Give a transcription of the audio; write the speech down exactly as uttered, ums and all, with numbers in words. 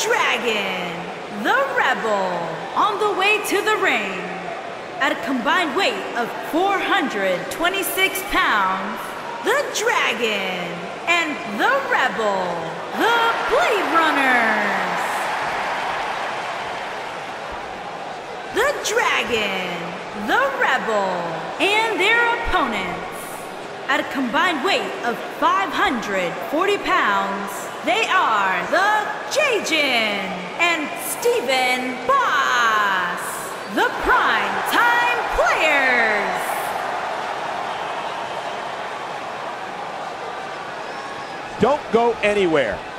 Dragon, the Rebel, on the way to the ring. At a combined weight of four hundred twenty-six pounds, the Dragon and the Rebel, the Blade Runners. The Dragon, the Rebel, and their opponents. At a combined weight of five hundred forty pounds, they are the Jajin and Stephen Boss, the Prime Time Players. Don't go anywhere.